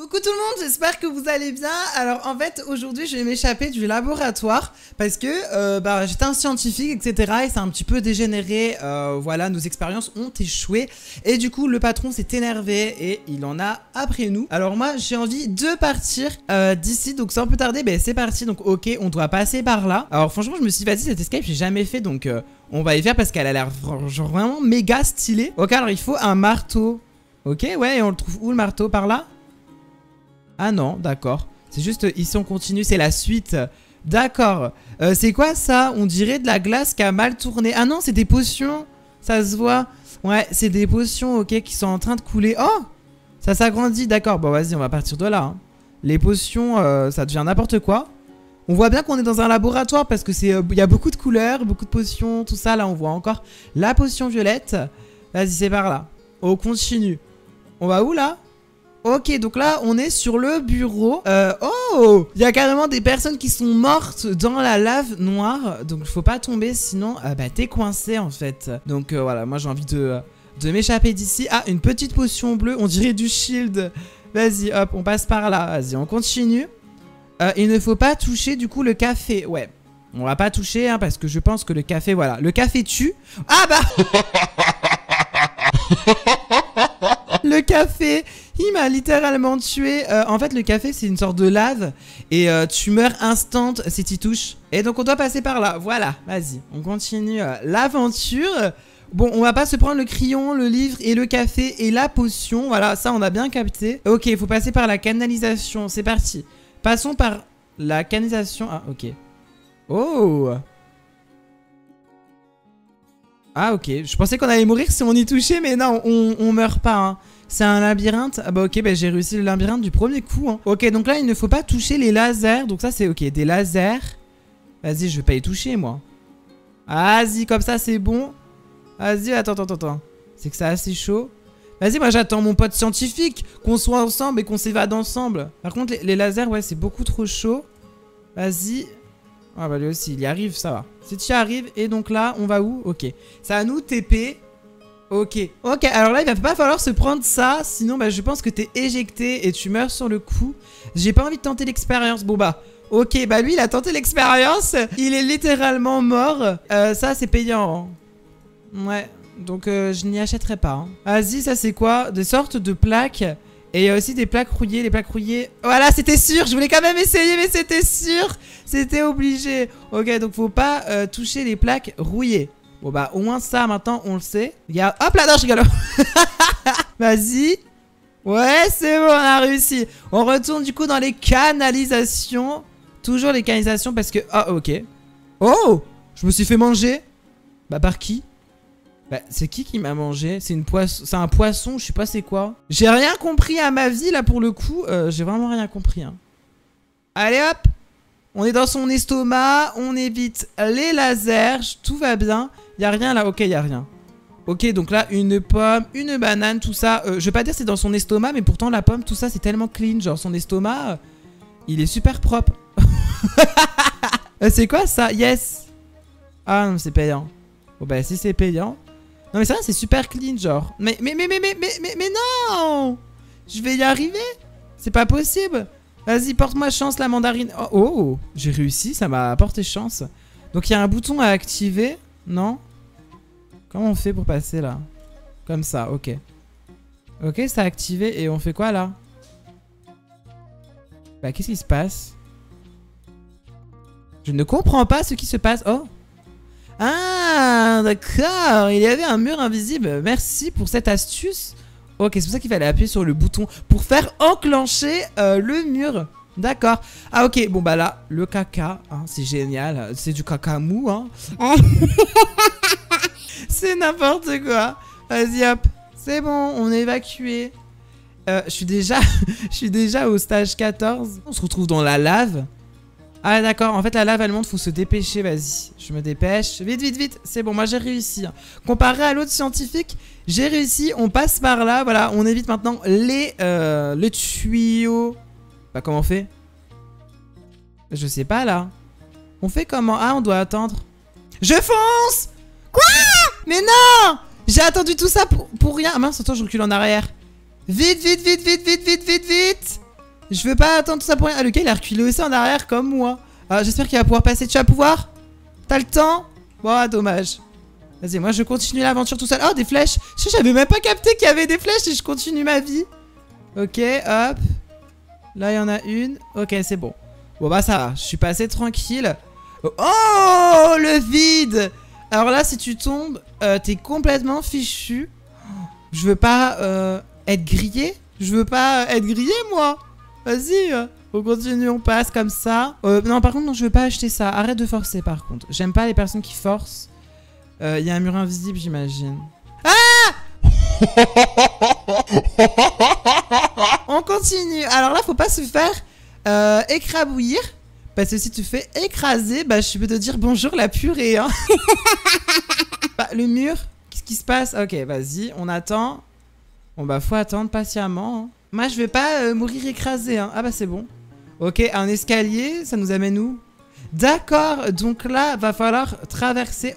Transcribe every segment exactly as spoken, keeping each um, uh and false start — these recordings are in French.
Coucou tout le monde, j'espère que vous allez bien. Alors en fait aujourd'hui je vais m'échapper du laboratoire parce que euh, bah, j'étais un scientifique etc et c'est un petit peu dégénéré, euh, voilà, nos expériences ont échoué et du coup le patron s'est énervé et il en a après nous. Alors moi j'ai envie de partir euh, d'ici, donc sans plus tarder bah, c'est parti. Donc ok, on doit passer par là. Alors franchement je me suis dit vas-y, cette escape j'ai jamais fait, donc euh, on va y faire parce qu'elle a l'air genre vraiment méga stylée. Ok, alors il faut un marteau. Ok, ouais, et on le trouve où le marteau? Par là? Ah non, d'accord. C'est juste ici on continue, c'est la suite. D'accord. Euh, c'est quoi ça? On dirait de la glace qui a mal tourné. Ah non, c'est des potions. Ça se voit. Ouais, c'est des potions, ok, qui sont en train de couler. Oh, ça s'agrandit, d'accord. Bon, vas-y, on va partir de là. Hein. Les potions, euh, ça devient n'importe quoi. On voit bien qu'on est dans un laboratoire parce que c'est, il euh, y a beaucoup de couleurs, beaucoup de potions, tout ça. Là, on voit encore la potion violette. Vas-y, c'est par là. On continue. On va où là? Ok, donc là, on est sur le bureau. Euh, oh, il y a carrément des personnes qui sont mortes dans la lave noire. Donc, il faut pas tomber, sinon, euh, bah, t'es coincé, en fait. Donc, euh, voilà, moi, j'ai envie de, de m'échapper d'ici. Ah, une petite potion bleue, on dirait du shield. Vas-y, hop, on passe par là. Vas-y, on continue. Euh, il ne faut pas toucher, du coup, le café. Ouais, on va pas toucher, hein, parce que je pense que le café, voilà. Le café tue. Ah, bah le café, il m'a littéralement tué. Euh, en fait, le café, c'est une sorte de lave. Et euh, tu meurs instant si tu touches. Et donc, on doit passer par là. Voilà, vas-y. On continue euh, l'aventure. Bon, on va pas se prendre le crayon, le livre et le café et la potion. Voilà, ça, on a bien capté. Ok, il faut passer par la canalisation. C'est parti. Passons par la canalisation. Ah, ok. Oh. Ah, ok. Je pensais qu'on allait mourir si on y touchait, mais non, on, on meurt pas, hein. C'est un labyrinthe. Ah bah ok, bah j'ai réussi le labyrinthe du premier coup, hein. Ok, donc là, il ne faut pas toucher les lasers. Donc ça, c'est ok. Des lasers. Vas-y, je vais pas y toucher, moi. Vas-y, comme ça, c'est bon. Vas-y, attends, attends, attends. C'est que c'est assez chaud. Vas-y, moi, j'attends mon pote scientifique. Qu'on soit ensemble et qu'on s'évade ensemble. Par contre, les, les lasers, ouais, c'est beaucoup trop chaud. Vas-y. Ah bah lui aussi, il y arrive, ça va. Si tu y arrives, et donc là, on va où? Ok. C'est à nous, T P. Ok. Ok, alors là, il va pas falloir se prendre ça. Sinon, bah, je pense que t'es éjecté et tu meurs sur le coup. J'ai pas envie de tenter l'expérience. Bon, bah, ok, bah lui, il a tenté l'expérience. Il est littéralement mort. Euh, ça, c'est payant. Hein. Ouais, donc euh, je n'y achèterai pas. Hein. Vas-y, ça, c'est quoi? Des sortes de plaques. Et il y a aussi des plaques rouillées, les plaques rouillées. Voilà, c'était sûr, je voulais quand même essayer, mais c'était sûr. C'était obligé. Ok, donc faut pas euh, toucher les plaques rouillées. Bon bah, au moins ça, maintenant, on le sait. Regarde, hop là, non, je rigole. Vas-y. Ouais, c'est bon, on a réussi. On retourne du coup dans les canalisations. Toujours les canalisations parce que... Ah, ok. Oh, je me suis fait manger. Bah, par qui? Bah, c'est qui qui m'a mangé? C'est une poisson, c'est un poisson, je sais pas c'est quoi. J'ai rien compris à ma vie là pour le coup, euh, j'ai vraiment rien compris. Hein. Allez hop, on est dans son estomac, on évite les lasers, tout va bien. Y a rien là, ok, y a rien. Ok, donc là une pomme, une banane, tout ça. Euh, je vais pas dire c'est dans son estomac, mais pourtant la pomme, tout ça c'est tellement clean, genre son estomac, euh, il est super propre. euh, c'est quoi ça? Yes. Ah non, c'est payant. Bon bah si c'est payant. Non mais ça c'est super clean genre. Mais mais mais mais mais mais mais, mais non. Je vais y arriver. C'est pas possible. Vas-y, porte-moi chance la mandarine. Oh, oh j'ai réussi, ça m'a apporté chance. Donc il y a un bouton à activer. Non? Comment on fait pour passer là? Comme ça, ok. Ok, ça a activé et on fait quoi là? Bah qu'est-ce qui se passe? Je ne comprends pas ce qui se passe. Oh. Ah, d'accord, il y avait un mur invisible. Merci pour cette astuce. Ok, c'est pour ça qu'il fallait appuyer sur le bouton pour faire enclencher euh, le mur. D'accord. Ah, ok, bon bah là, le caca, hein, c'est génial. C'est du caca mou, hein. C'est n'importe quoi. Vas-y, hop. C'est bon, on est évacué. Euh, je suis déjà, je suis déjà au stage quatorze. On se retrouve dans la lave. Ah d'accord, en fait la lave elle monte, faut se dépêcher, vas-y. Je me dépêche, vite vite vite, c'est bon, moi j'ai réussi. Comparé à l'autre scientifique, j'ai réussi, on passe par là, voilà, on évite maintenant les, euh, les tuyaux. Bah comment on fait? Je sais pas là. On fait comment? Ah on doit attendre. Je fonce. Quoi? Mais non. J'ai attendu tout ça pour, pour rien. Ah mince, attends, je recule en arrière. Vite, vite, vite, vite, vite, vite, vite, vite. Je veux pas attendre tout ça pour rien. Ah, lequel il a reculé aussi en arrière comme moi. Ah, j'espère qu'il va pouvoir passer. Tu vas pouvoir? T'as le temps? Bon, ah, dommage. Vas-y, moi je continue l'aventure tout seul. Oh, des flèches. J'avais même pas capté qu'il y avait des flèches et je continue ma vie. Ok, hop. Là, il y en a une. Ok, c'est bon. Bon, bah ça va. Je suis passé tranquille. Oh, le vide. Alors là, si tu tombes, euh, t'es complètement fichu. Je veux pas euh, être grillé. Je veux pas être grillé, moi. Vas-y. On continue, on passe comme ça. Euh, non, par contre, non, je veux pas acheter ça. Arrête de forcer, par contre. J'aime pas les personnes qui forcent. Il euh, y a un mur invisible, j'imagine. Ah! On continue. Alors là, faut pas se faire euh, écrabouillir. Parce que si tu fais écraser, bah je peux te dire bonjour la purée. Hein. Bah, le mur, qu'est-ce qui se passe? Ok, vas-y, on attend. Bon bah faut attendre patiemment. Hein. Moi je vais pas euh, mourir écrasé. Hein. Ah bah c'est bon. Ok, un escalier, ça nous amène où? D'accord, donc là, va falloir traverser.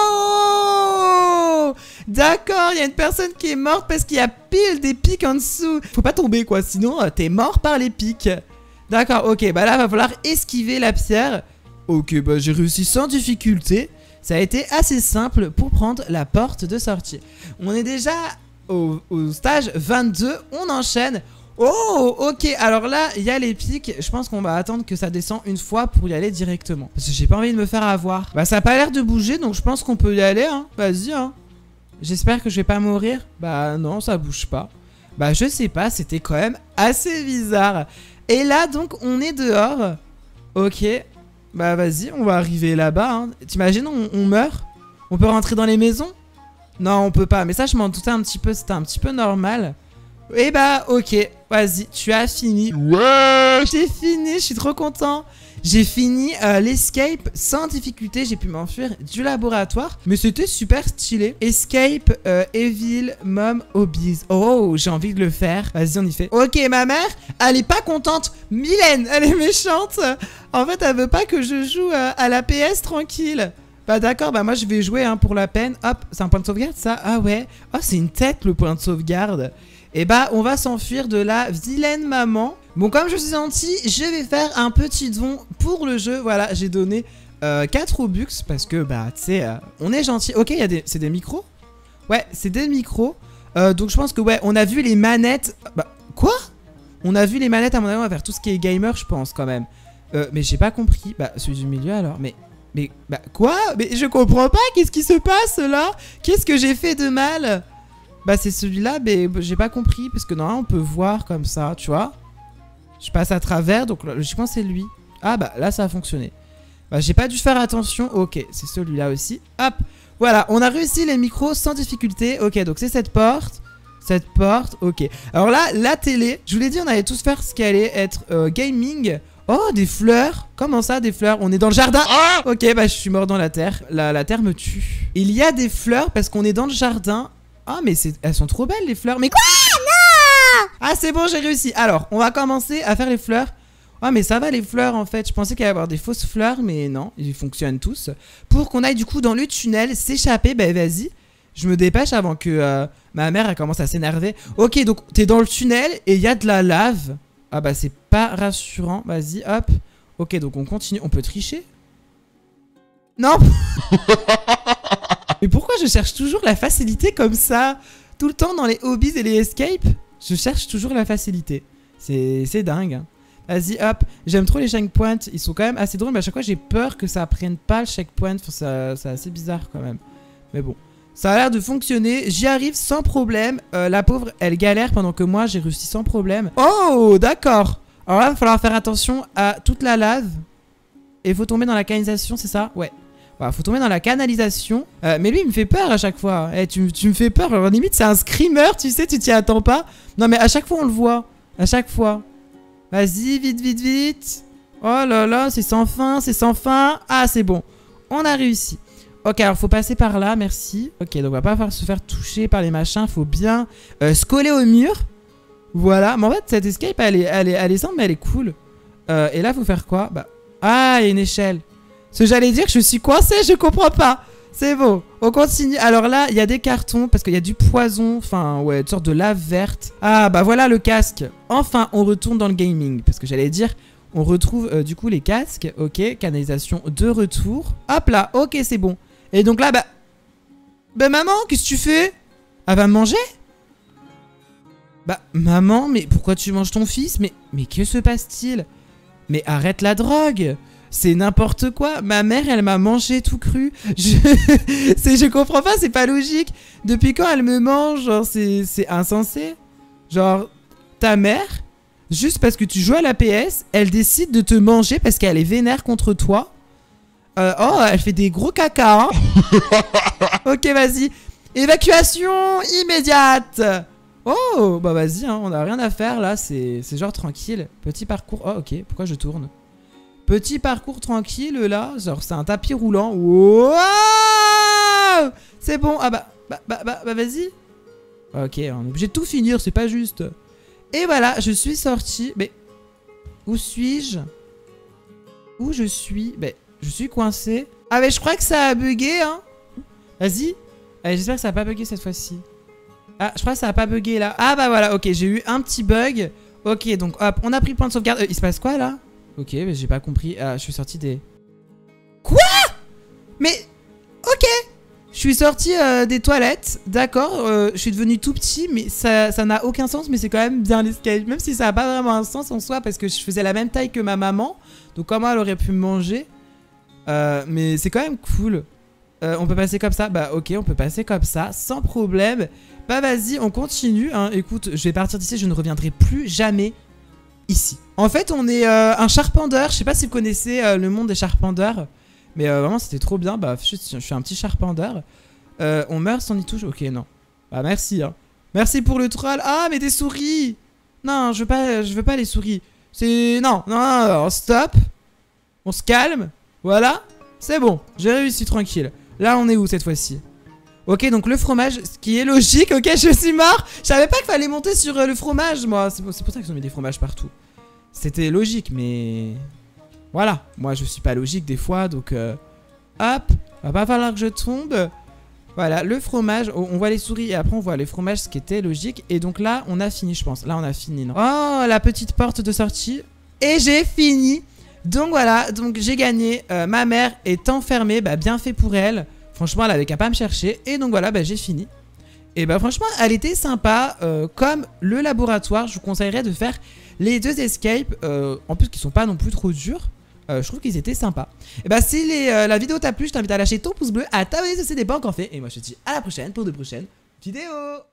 Oh! D'accord, il y a une personne qui est morte parce qu'il y a pile des pics en dessous. Faut pas tomber quoi, sinon euh, t'es mort par les pics. D'accord, ok, bah là, va falloir esquiver la pierre. Ok, bah j'ai réussi sans difficulté. Ça a été assez simple pour prendre la porte de sortie. On est déjà au, au stage vingt-deux, on enchaîne. Oh, ok, alors là, il y a les pics. Je pense qu'on va attendre que ça descend une fois pour y aller directement. Parce que j'ai pas envie de me faire avoir. Bah ça a pas l'air de bouger, donc je pense qu'on peut y aller, hein. Vas-y, hein. J'espère que je vais pas mourir. Bah non, ça bouge pas. Bah je sais pas, c'était quand même assez bizarre. Et là, donc, on est dehors. Ok. Bah vas-y, on va arriver là-bas, hein. T'imagines, on, on meurt? On peut rentrer dans les maisons? Non, on peut pas. Mais ça, je m'en doutais un petit peu, c'était un petit peu normal. Et bah, ok, vas-y, tu as fini. Ouais, j'ai fini, je suis trop content. J'ai fini euh, l'escape sans difficulté, j'ai pu m'enfuir du laboratoire. Mais c'était super stylé. Escape, euh, Evil, Mom, Hobbies. Oh, j'ai envie de le faire. Vas-y, on y fait. Ok, ma mère, elle est pas contente. Mylène, elle est méchante. En fait, elle veut pas que je joue euh, à la P S tranquille. Bah d'accord, bah moi je vais jouer hein, pour la peine. Hop, c'est un point de sauvegarde ça? Ah ouais. Oh, c'est une tête le point de sauvegarde. Et bah on va s'enfuir de la vilaine maman. Bon, comme je suis gentil, je vais faire un petit don pour le jeu. Voilà, j'ai donné euh, quatre Robux parce que bah tu sais, euh, on est gentil. Ok, des... c'est des micros? Ouais, c'est des micros. Euh, donc je pense que ouais, on a vu les manettes. Bah quoi? On a vu les manettes, à mon avis on va faire tout ce qui est gamer je pense quand même. euh, Mais j'ai pas compris. Bah celui du milieu alors, mais... Mais bah quoi? Mais je comprends pas, qu'est-ce qui se passe là? Qu'est-ce que j'ai fait de mal? Bah c'est celui-là, mais j'ai pas compris. Parce que normalement on peut voir comme ça, tu vois. Je passe à travers, donc je pense que c'est lui. Ah bah là ça a fonctionné. Bah j'ai pas dû faire attention. Ok, c'est celui-là aussi. Hop, voilà, on a réussi les micros sans difficulté. Ok, donc c'est cette porte. Cette porte, ok. Alors là, la télé, je vous l'ai dit, on allait tous faire ce qui allait être euh, gaming. Oh, des fleurs. Comment ça, des fleurs? On est dans le jardin. Ah ok, bah je suis mort dans la terre. La, la terre me tue. Il y a des fleurs parce qu'on est dans le jardin. Ah, mais elles sont trop belles, les fleurs. Mais quoi? Non! Ah, c'est bon, j'ai réussi. Alors, on va commencer à faire les fleurs. Ah, mais ça va, les fleurs, en fait. Je pensais qu'il y allait y avoir des fausses fleurs, mais non. Ils fonctionnent tous. Pour qu'on aille, du coup, dans le tunnel, s'échapper, bah vas-y. Je me dépêche avant que euh, ma mère, elle commence à s'énerver. Ok, donc, t'es dans le tunnel et il y a de la lave. Ah bah c'est pas rassurant, vas-y, hop. Ok, donc on continue, on peut tricher? Non. Mais pourquoi je cherche toujours la facilité comme ça? Tout le temps dans les hobbies et les escapes, je cherche toujours la facilité. C'est dingue hein. Vas-y, hop, j'aime trop les checkpoints, ils sont quand même assez drôles. Mais à chaque fois j'ai peur que ça prenne pas le checkpoint, enfin, c'est assez bizarre quand même. Mais bon, ça a l'air de fonctionner, j'y arrive sans problème. euh, La pauvre, elle galère pendant que moi j'ai réussi sans problème. Oh, d'accord. Alors là, il va falloir faire attention à toute la lave. Et il faut tomber dans la canalisation, c'est ça? Ouais. Voilà, faut tomber dans la canalisation. euh, Mais lui, il me fait peur à chaque fois. Eh, tu, tu me fais peur, alors limite c'est un screamer, tu sais, tu t'y attends pas. Non mais à chaque fois on le voit, à chaque fois. Vas-y, vite, vite, vite. Oh là là, c'est sans fin, c'est sans fin. Ah, c'est bon, on a réussi. Ok, alors faut passer par là, merci. Ok, donc on va pas faire, se faire toucher par les machins. Faut bien euh, se coller au mur. Voilà, mais en fait cette escape elle est, elle est, elle est simple mais elle est cool. euh, Et là faut faire quoi? Bah, ah, il y a une échelle. Ce que j'allais dire que je suis coincé, je comprends pas. C'est bon, on continue. Alors là, il y a des cartons parce qu'il y a du poison. Enfin, ouais, une sorte de lave verte. Ah, bah voilà le casque. Enfin, on retourne dans le gaming. Parce que j'allais dire, on retrouve euh, du coup les casques. Ok, canalisation de retour. Hop là, ok, c'est bon. Et donc là, bah... Bah maman, qu'est-ce que tu fais? Elle va me manger? Bah, maman, mais pourquoi tu manges ton fils? Mais, mais que se passe-t-il? Mais arrête la drogue! C'est n'importe quoi. Ma mère, elle m'a mangé tout cru. Je... je comprends pas, c'est pas logique. Depuis quand elle me mange? Genre, c'est insensé. Genre, ta mère, juste parce que tu joues à la P S, elle décide de te manger parce qu'elle est vénère contre toi. Euh, oh, elle fait des gros caca, hein. Ok, vas-y. Évacuation immédiate. Oh, bah vas-y, hein, on a rien à faire là. C'est genre tranquille. Petit parcours. Oh, ok, pourquoi je tourne? Petit parcours tranquille là, genre c'est un tapis roulant. Wow, c'est bon. Ah bah, bah, bah, bah, bah vas-y. Ok, on est obligé de tout finir, c'est pas juste. Et voilà, je suis sorti. Mais où suis-je? Où je suis? Bah, je suis coincé. Ah mais je crois que ça a bugué, hein. Vas-y. Allez, j'espère que ça a pas bugué cette fois-ci. Ah, je crois que ça a pas bugué là. Ah bah voilà, ok, j'ai eu un petit bug. Ok, donc hop, on a pris point de sauvegarde. Euh, il se passe quoi là? Ok, mais j'ai pas compris. Ah, je suis sorti des... Quoi? Mais... Ok. Je suis sorti euh, des toilettes. D'accord. Euh, je suis devenu tout petit, mais ça ça n'a aucun sens. Mais c'est quand même bien l'escalier. Même si ça n'a pas vraiment un sens en soi, parce que je faisais la même taille que ma maman. Donc comment elle aurait pu me manger? euh, Mais c'est quand même cool. Euh, on peut passer comme ça? Bah ok, on peut passer comme ça, sans problème. Bah vas-y, on continue. Hein. Écoute, je vais partir d'ici. Je ne reviendrai plus jamais ici. En fait, on est euh, un charpendeur. Je sais pas si vous connaissez euh, le monde des charpendeurs. Mais euh, vraiment, c'était trop bien. Bah, je, je suis un petit charpendeur. Euh, on meurt sans y touche. Ok, non. Bah, merci. Hein. Merci pour le troll. Ah, mais des souris. Non, je veux pas, je veux pas les souris. C'est... Non, non, non, non, stop. On se calme. Voilà. C'est bon. J'ai réussi tranquille. Là, on est où cette fois-ci? Ok, donc le fromage, ce qui est logique. Ok, je suis mort. Je savais pas qu'il fallait monter sur euh, le fromage, moi. C'est pour ça qu'ils ont mis des fromages partout. C'était logique, mais... Voilà. Moi, je suis pas logique des fois, donc... Euh... Hop. Va pas falloir que je tombe. Voilà, le fromage. On voit les souris et après, on voit les fromages, ce qui était logique. Et donc là, on a fini, je pense. Là, on a fini, non? Oh, la petite porte de sortie. Et j'ai fini. Donc voilà, donc j'ai gagné. Euh, ma mère est enfermée. Bah, bien fait pour elle. Franchement, elle avait qu'à pas me chercher. Et donc voilà, bah, j'ai fini. Et bah franchement, elle était sympa. Euh, comme le laboratoire, je vous conseillerais de faire les deux escapes. Euh, en plus, qui sont pas non plus trop durs. Euh, je trouve qu'ils étaient sympas. Et bah si les, euh, la vidéo t'a plu, je t'invite à lâcher ton pouce bleu, à t'abonner si ce n'est pas encore fait. Et moi, je te dis à la prochaine pour de prochaines vidéos.